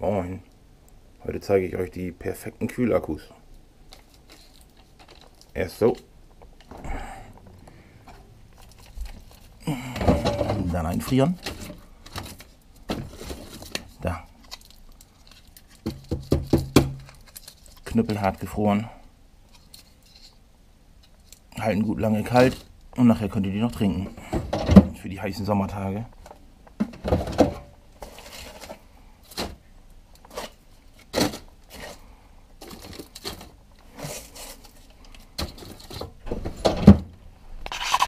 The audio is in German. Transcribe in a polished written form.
Moin, heute zeige ich euch die perfekten Kühlakkus. Erst so, dann einfrieren. Da. Knüppelhart gefroren. Halten gut lange kalt und nachher könnt ihr die noch trinken. Für die heißen Sommertage.